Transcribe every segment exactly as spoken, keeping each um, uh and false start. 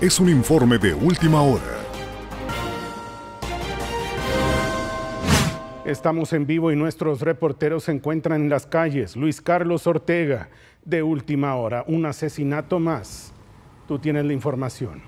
es un informe de última hora. Estamos en vivo y nuestros reporteros se encuentran en las calles. Luis Carlos Ortega, de Última Hora, un asesinato más. Tú tienes la información.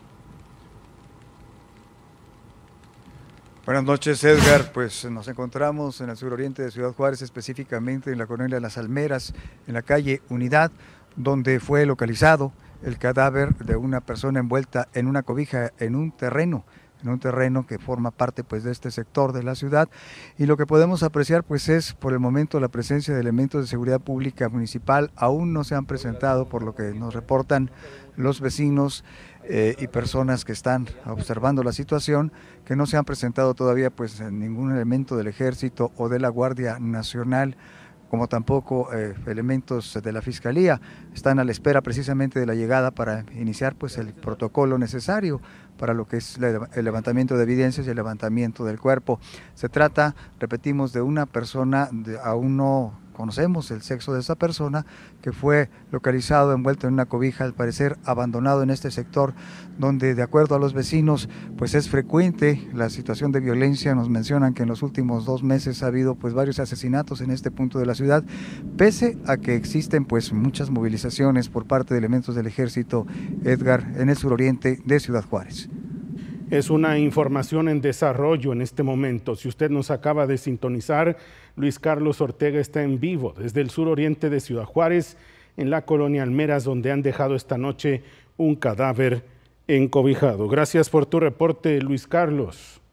Buenas noches, Edgar. Pues nos encontramos en el suroriente de Ciudad Juárez, específicamente en la colonia Las Almeras, en la calle Unidad, donde fue localizado el cadáver de una persona envuelta en una cobija en un terreno, en un terreno que forma parte pues de este sector de la ciudad, y lo que podemos apreciar pues es por el momento la presencia de elementos de seguridad pública municipal. Aún no se han presentado, por lo que nos reportan los vecinos eh, y personas que están observando la situación, que no se han presentado todavía pues ningún elemento del Ejército o de la Guardia Nacional, como tampoco eh, elementos de la Fiscalía. Están a la espera precisamente de la llegada para iniciar pues el protocolo necesario para lo que es el levantamiento de evidencias y el levantamiento del cuerpo. Se trata, repetimos, de una persona, de, aún no conocemos el sexo de esa persona, que fue localizado envuelto en una cobija, al parecer abandonado en este sector, donde de acuerdo a los vecinos pues es frecuente la situación de violencia. Nos mencionan que en los últimos dos meses ha habido pues varios asesinatos en este punto de la ciudad, pese a que existen pues muchas movilizaciones por parte de elementos del Ejército, Edgar, en el suroriente de Ciudad Juárez. Es una información en desarrollo en este momento. Si usted nos acaba de sintonizar, Luis Carlos Ortega está en vivo desde el suroriente de Ciudad Juárez, en la colonia Almeras, donde han dejado esta noche un cadáver encobijado. Gracias por tu reporte, Luis Carlos.